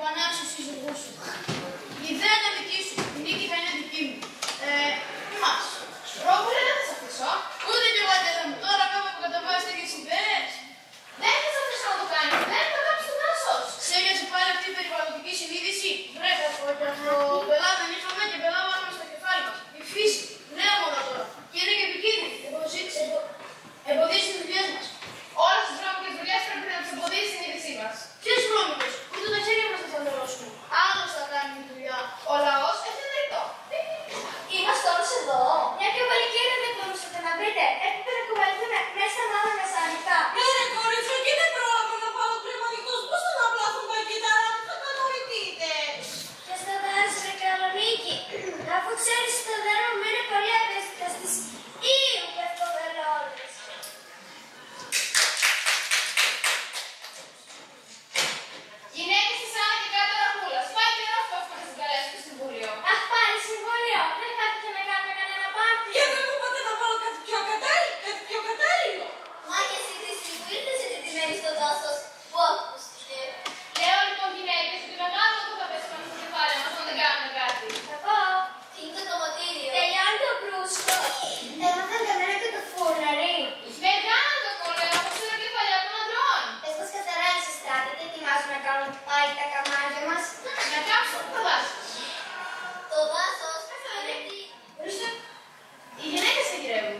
επανάξει ο σύζυγός σου. Η ιδέα είναι δική σου, η νίκη θα είναι δική μου. Μας. Ρόβουλε, δεν θα σε αφήσω. Ούτε κι εγώ δεν μου. Τώρα βέβαια που καταβάζει τέτοιες ιδέες. Δεν θα σε αφήσω να το κάνει. Δεν θα κάψει το δάσος. Ξέμοιαζε πάλι αυτή η περιβαλλοντική συνείδηση. Βρέκα από πελά δεν είχαμε και πελά βάλαμε στο κεφάλι μας. Η φύση, νέα μόνο τώρα. Και είναι και επικίνδυνη. Εμποδίζει τις δουλειές μας. Όλες τις βρώμικες δουλειές πρέπει να τις εμποδίζει στην είδησή μας. Ποιες βρώμικες, ούτε τα χέρια μας δεν θα δώσουν. Άλλος θα κάνει τη δουλειά. Ο λαός ευθυνερητό. Είμαστε όλους εδώ. Μια πιο παλικέρα δεν μπορούσατε να βρείτε. Έπρεπε να κουβαληθούν μέσα μάλλον μεσάνυχτα. Ναι, ρε κορίτσο, και δεν πρόλαβα να πάω κρεματικός. Πώς θα να πλάθουν τα κύτταρα μου, θα κατανοηθείτε. Και στο δάση με κανονίκη. Αφού ξέρεις το δέρμα μου είναι πολύ ευαίσθητα στις πευτοβελώνες. Γυναίκες της Άννα και κάτω Ραχούλας. Πάει καιρός που έχουμε να συγκαλέσουμε στο συμβούλιο. Αχ, πάλι συμβολίο. Δεν χάθηκε να κάνουμε κανένα πάρτι. Και δεν μου είπατε να βάλω κάτι πιο κατάλληλο. Μα και εσύ Χρυσή που ήρθες ζητημένη στο δάσος. Πού ακούστηκε. Λέω λοιπόν γυναίκες ότι μεγάλο το θα πέσει πάνω στο κεφάλι μας όταν δεν κάνουμε κάτι. Θα πω. Τι είναι το κομμωτήριο. Τελειώνει το μπρούσκο. Έμαθαν κανένα και το φούρναρι. Μεγάλο το κολλέο από ξένα κεφαλιά των ανδρών. Πες πως καταράζει στράτη και ετοιμάζουν να κάνουν πάλι τα καμάρια μας. Να κάψουν το δάσος. Το δάσος είναι τι. Ορίστε, οι γυναίκες σε γυρεύουν.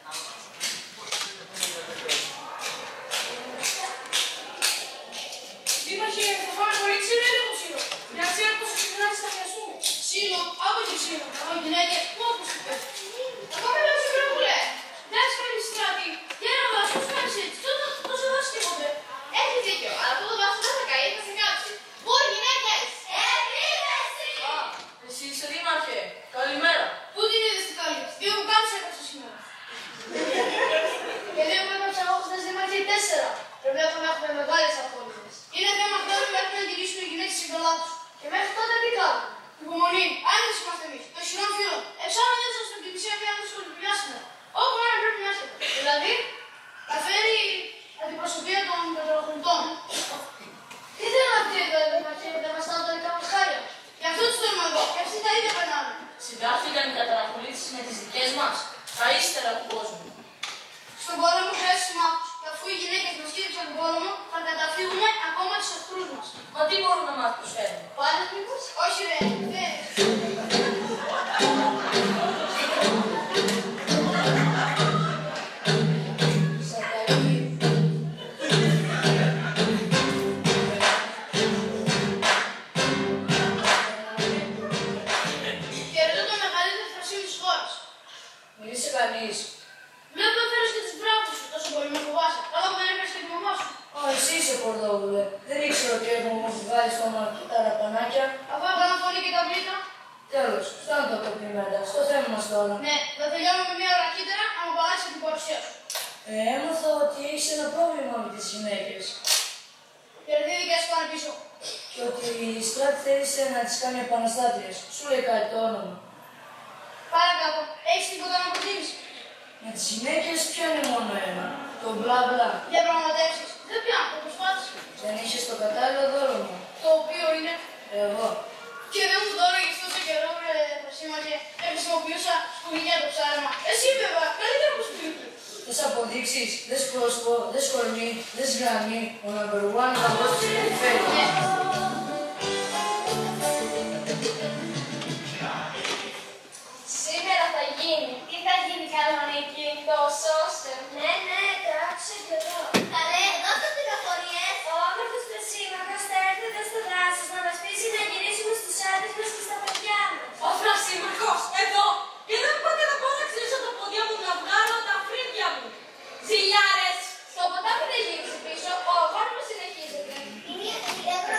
Δήμαρχε, θα πάμε πολύ ξύλο ή λίγο ξύλο. Να ξέρω πόσο συχνά θα χρειαστούμε. Ξύλο, από και ξύλο. Από γυναίκες, πόσο σου πέφτει. Ακόμα λέω σε Κρεβούλε. Εντάξει καλή στράτη. Για ένα δάσος, πώς κάνεις έτσι. Τόσο δάσος τίποτε. Έχει δίκιο, αλλά αυτό το δάσος δεν θα καεί, θα σε κάψει. Πού γυναίκες. Επίθεση! Εσύ είσαι δήμαρχε. Καλημέρα. Πού την είδες την καλή. Δύο μου κάνεις έκαψα σήμερα. Και δύο μου έκαψα εγώ χθες δήμαρχε 4. Προβλέπω να έχουμε μεγάλες απώλειες. Είναι θέμα χρόνου μέχρι να γυρίσουν οι γυναίκες στην καλά τους. Και μέχρι τότε τι κάνουν. Υπομονή, άνοιξη είμαστε εμείς, το χειρόν φύλλο. Εξάλλου δεν σας την πλησία πια να τους δουλειά. Όπου να πρέπει να έρθετε. Δηλαδή, θα φέρει αντιπροσωπεία των πετροχοντών. Τι θέλουν αυτοί εδώ οι δήμαρχοι να βαστάουν τα δικά μας χάρια. Γι' αυτό τους θέλουμε εδώ, και αυτοί τα ίδια περνάνε. Συντάχθηκαν οι καταραχολήσεις με τις δικές μας. Τα ύστερα του κόσμου. Στον πόλεμο χρειάζεται μάχους. Και αφού οι γυναίκες μας κήρυξαν τον πόλεμο, θα καταφύγουμε ακόμα τους εχθρούς μας. Μα τι μπορούν να μας προσφέρουν. Πάλες μήπως? Όχι ρε, δεν. Χαιρετώ το μεγαλύτερο φρασί της χώρας. Μίλησε κανείς. Βλέπω έφερες και τις μπράβους σου, τόσο πολύ με φοβάσαι. Καλά που δεν έφερες και τη μαμά σου. Α, εσύ είσαι Κορδόβουλε. Δεν ήξερα ότι έχουμε όμως βγάλει στο ταραπανάκια. Αφού έβγαλαν φωνή και τα βρήκα. Τέλος, φτάνουν τα κοπλιμέντα. Στο θέμα μας τώρα. Ναι, θα τελειώνουμε μία ώρα αρχίτερα, να μου παλάσεις την παρουσία σου. Έμαθα ότι έχεις ένα πρόβλημα με τις γυναίκες. Γιατί οι δικές σου πάνε πίσω. Και ότι η στράτη θέλησε να τις κάνει επαναστάτριες. Σου λέει κάτι το όνομα. Παρακάτω, έχεις τίποτα να προτείνεις. Με τις γυναίκες πιάνει μόνο ένα. Το μπλα μπλα. Διαπραγματεύσεις. Δεν πιάνω, το προσπάθησα. Δεν είχες το κατάλληλο δώρο. Το οποίο είναι. Εγώ. Και δεν μου τώρα για τόσο καιρό, ρε Φασίμαχε, χρησιμοποιούσα σκουνιά το ψάρεμα. Εσύ βέβαια, καλύτερα από σπίτι. Δες αποδείξεις, δες πρόσωπο, δες κορμί, δες γραμμή. Ο number one καλός της περιφέρειας. Σήμερα θα γίνει. Τι θα γίνει κανονική, το σώσερ. Ναι, το άκουσα κι εγώ. Καλέ, δώστε πληροφορίες. Ο όμορφος Φρασίμαχος θα έρθει εδώ στο δάσος να μας πείσει να γυρίσουμε στους άντρες μας και στα παιδιά μας. Ο Φρασίμαχος, εδώ! Και δεν πάτε να πάω να ξύλισω τα πόδια μου να βγάλω τα φρύδια μου. Ζηλιάρες! Στο ποτάμι δεν γύρισε πίσω, ο αγώνας συνεχίζεται. Είναι η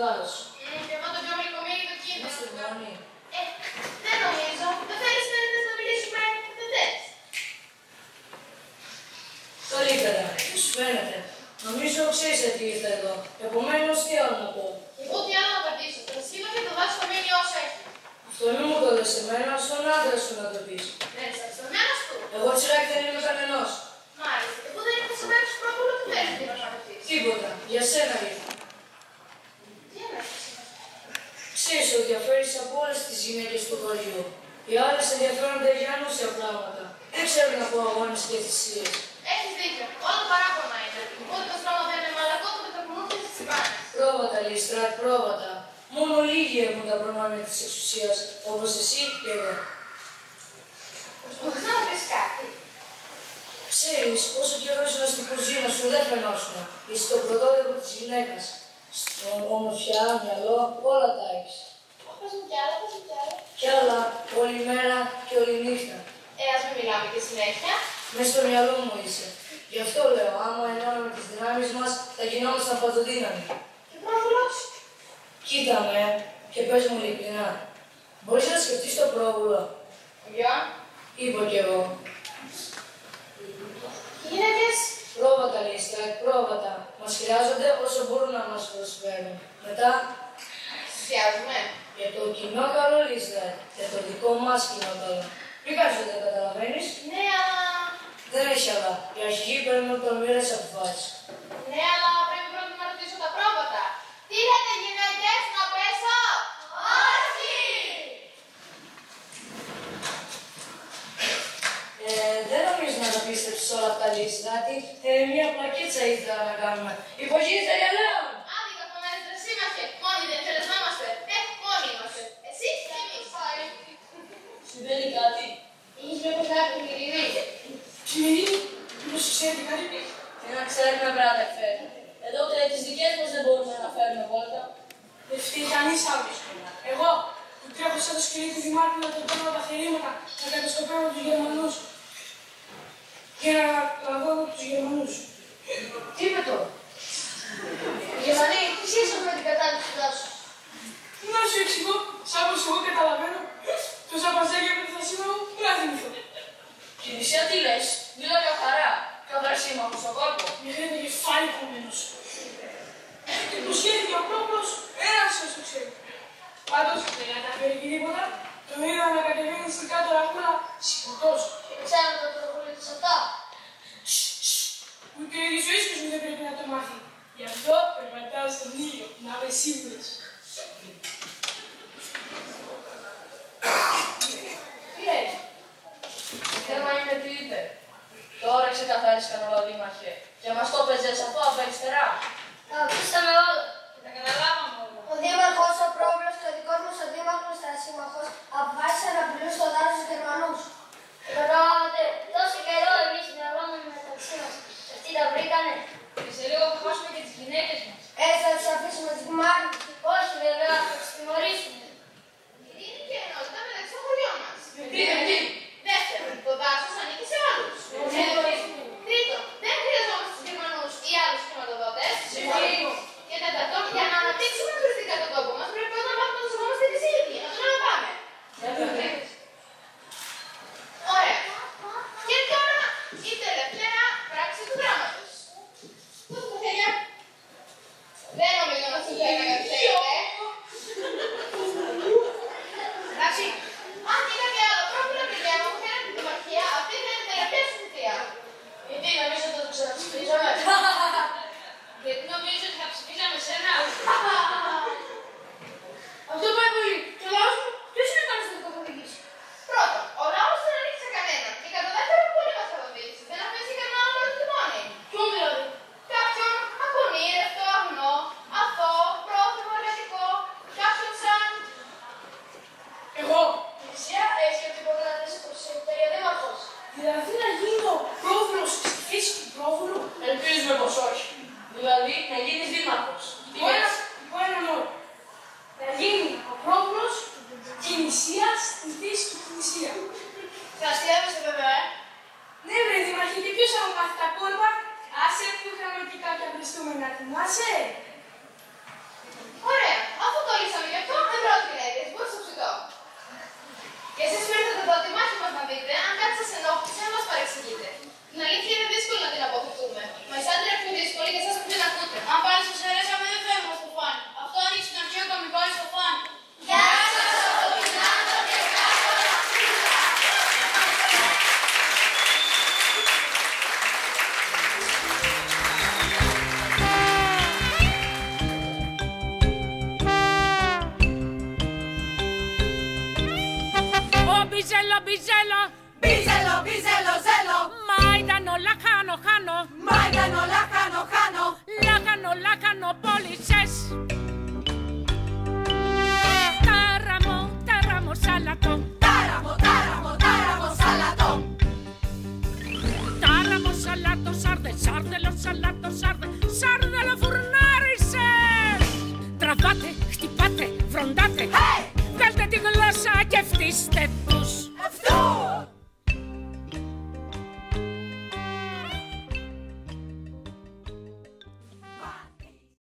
γκάζ. Και εγώ το πιο γλυκομύρι το Μες κίνδυνο. στην γραμμή. Δεν νομίζω. Δεν θέλεις να μιλήσουμε. Δεν θες. Καλύτερα, τι σου φαίνεται. Νομίζω ξέρεις τι ήρθε εδώ. Επομένως, τι άλλο να πω. Εγώ τι άλλο να απαντήσω. Το σχήμα και το δάσο θα μείνει όσο έχει. Αυτό μην μου το λες εμένα, στον άντρα σου να το πεις. Δεν είσαι αυστομένος του. Εγώ τσιράκι δεν είμαι κανενός. Μάλιστα. Εγώ δεν ήρθα σε μέρος πρόπολο του θέλει τι να πεις. Τίποτα, για σένα ήρθα. Τι εννοείς. Ξέρεις ότι διαφέρεις από όλες τις γυναίκες του χωριού. Οι άλλες ενδιαφέρονται για ανούσια πράγματα. Δεν ξέρουν να πω αγώνες και θυσίες. Έχεις δίκιο. Όλα παράπονα είναι. Ούτε το στρώμα δεν είναι μαλακό, το ταπεινούχο στις τσιμπάνες. Πρόβατα, Λίστρατ, πρόβατα. Μόνο λίγοι έχουν τα προνόμια της εξουσίας, όπως εσύ και εγώ. Προσπαθείς να μου πεις κάτι. Ξέρεις, όσο καιρό ήσουν στην κουζίνα σου δεν φαινόσουν. Είσαι το πρωτότυπο της γυναίκας. Στο ομορφιά, μυαλό, όλα τα έχεις. Πες μου κι άλλα, πες μου κι άλλα. Κι άλλα, όλη μέρα και όλη νύχτα. Ας μην μιλάμε και συνέχεια. Μες στο μυαλό μου είσαι. Γι' αυτό λέω, άμα ενώνουμε τις δυνάμεις μας, θα γινόμασταν παντοδύναμοι. Και πρόβουλος. Κοίτα με και πες μου ειλικρινά. Μπορείς να σκεφτείς το πρόβουλο. Για. Είπα κι εγώ. Γυναίκες. Πρόβατα, Λίστρατ, πρόβατα. Μας χρειάζονται όσο μπορούν να μας προσφέρουν. Μετά, Θυσιάζουμε. για το κοινό καλό, Λίστρατ. Για το δικό μας κοινό καλό. Μην κάνεις ότι δεν καταλαβαίνεις. Ναι, αλλά. Δεν έχει αλλά. Οι αρχηγοί παίρνουν τολμηρές αποφάσεις. Ναι, αλλά πρέπει πρώτα να ρωτήσω τα πρόβατα. Τι λέτε γυναίκες, να πέσω. Όχι. Δεν νομίζω να τα πίστεψεις όλα αυτά, Λίστρατ. Μια πλακίτσα ήθελα να κάνουμε. Υπογείται για λέω. Άντε καθομένες ρε σύμμαχε. Μόνοι δεν θέλεις να είμαστε. Μόνοι είμαστε. Εσύ και εμείς. Συμβαίνει κάτι. Είχες μήπως κάτι μυρινή. Κύριε, μήπως ξέρετε κάτι. Τι να ξέρουμε, βράδερφε. Εδώ ούτε τις δικές μας δεν μπορούμε να φέρουμε βόλτα. Δεν φταίει κανείς άλλος. Εγώ που τρέχω σαν το σκυλί του Δημάρχου να τον παίρνω τα θερήματα, να κατασκοπεύω τους Γερμανούς. Για να δω τους Γερμανούς. Τι είπε το. Γερμανοί, τι σχέση με την κατάληψη του δάσου. Να σου εξηγώ, σαν πως εγώ καταλαβαίνω, τόσα παζάρια με τα σήμερα μου, δεν θα θυμηθώ. Κινησία τι λες. Μίλα για χαρά. Καβρασίμαχο στον κόλπο. Με φαίνεται κεφάλι κομμένος. Υποσχέθηκε ο πρόπλος, ένας όσο ξέρει. Πάντως, δεν καταφέρει και τίποτα, τον είδα να κατεβαίνει στην κάτω ραχούλα σηκωτός. Ξέρετε το τροχούλι της αυτά. Ούτε ο ίδιος ο ίσκος μου δεν πρέπει να το μάθει. Γι' αυτό περπατάω στον ήλιο, να είμαι σίγουρος. Τι λέει. Το θέμα είναι τι είπε. Τώρα ξεκαθάρισαν όλα, Δήμαρχε. Και μας το παίζες αυτό από αριστερά. Ακούσαμε όλο. Τα καταλάβαμε όλα. Ο Δήμαρχος, ο Πρόβουλος και ο δικός μας ο Δήμαρχος Στασίμαχος αποφάσισαν να πουλούν στο δάσος τους Γερμανούς. Και καταλάβατε, τόσο καιρό εμείς μυαλώνουμε μεταξύ μας. Αυτοί τα βρήκανε. Και σε λίγο θα χάσουμε και τις γυναίκες μας. Έτσι θα τους αφήσουμε τους Δημάρχους. Όχι βέβαια, θα τους τιμωρήσουμε. Είναι και ενότητα μεταξύ των χωριών μας. Γιατί. Δεύτερον, το δάσος ανήκει σε όλους. Τρίτον, δεν χρειαζόμαστε τους Γερμανούς ή άλλους χρηματοδότες. Και τέταρτον, για να αναπτύξουμε τουριστικά τον τόπο μας, πρέπει πρώτα να μάθουμε να σεβόμαστε τις ίδιοι. Να τον αναπάμε. Ωραία. Και τώρα η τελευταία πράξη του δράματος. Δώστε τα χέρια. Δεν νομίζω να σας λέει να καθίσετε. Εντάξει. Αν και κάτι άλλο πρόβλημα, παιδιά μου, φέρετε την Δημαρχία, αυτή θα είναι η τελευταία σου θητεία. Γιατί νομίζω ότι το ξαναψηφίζαμε. Γιατί νομίζω ότι θα ψηφίσαμε σένα. Αυτό πάει πολύ. Και ο λαός μου, ποιος είναι κανείς να το καθοδηγήσει. Πρώτον, ο λαός δεν ανήκει σε κανέναν. Και κατά δεύτερον, πολύ μας καθοδήγησε. Δεν αφήσει κανένα άλλο τιμόνι. Ποιον δηλαδή. Κάποιον ακονήρευτο, αγνό, αθώο, πρόθυμο, εργατικό, κάποιον σαν. Εγώ, Εσύ έχει και τίποτα να δεις προς εταιρεία Δήμαρχος. δηλαδή να γίνω πρόβουλος στη φύση του πρόβουλου, Ελπίζουμε πως όχι. Δηλαδή να γίνεις δήμαρχος. υπό έναν όρο. Να γίνει ο πρόβουλος Κινησίας στη φύση του Κινησία. Θα αστείευεστε βέβαια, Ναι, βρε Δήμαρχε, και ποιος θα μου μάθει τα κόλπα. Άσε που είχαμε και κάποια χριστούμενα, θυμάσαι. Ωραία. Και εσείς που ήρθατε εδώ, τη μάχη μας να δείτε, αν κάτι σας ενόχλησε, να μας παρεξηγείτε. Την αλήθεια είναι δύσκολο να την αποδεχτούμε. Μα η άντρα πιο δύσκολη και εσάς που την ακούτε. Αν πάλι σας αρέσαμε, δεν θέλουμε να στο φάνει. Αυτό ανοίξει τον αρχαίο κομικό στο φάνη. Γεια σας από την Άντρα και κάτω Βασίλισσα. Bisello, bisello, Bisello, bisello, zello, Maidano, lacano, cano, Maidano, lacano, cano, lacano, lacano, polices. Táramo, táramo, salatón, Táramo, táramo, táramo, salatón, táramo, salato, sarde, σάρδελο, σαλάτο, σάρδε, σάρδελο, φουρνάρισες. Τραβάτε, χτυπάτε, βροντάτε, hey! βγάλτε τη γλώσσα και φτύστε